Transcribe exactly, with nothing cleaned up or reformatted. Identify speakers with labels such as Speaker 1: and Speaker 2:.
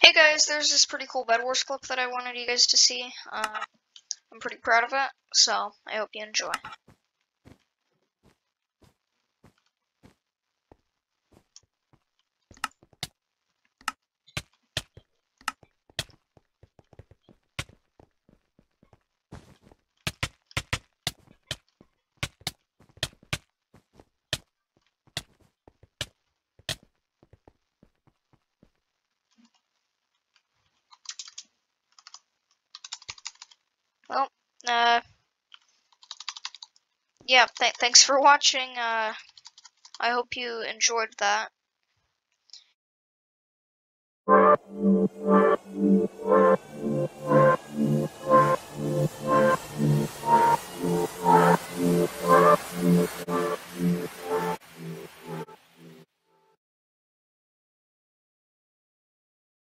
Speaker 1: Hey guys, there's this pretty cool Bedwars clip that I wanted you guys to see. Uh, I'm pretty proud of it, so I hope you enjoy. Well, uh, yeah, th thanks for watching. Uh, I hope you enjoyed that.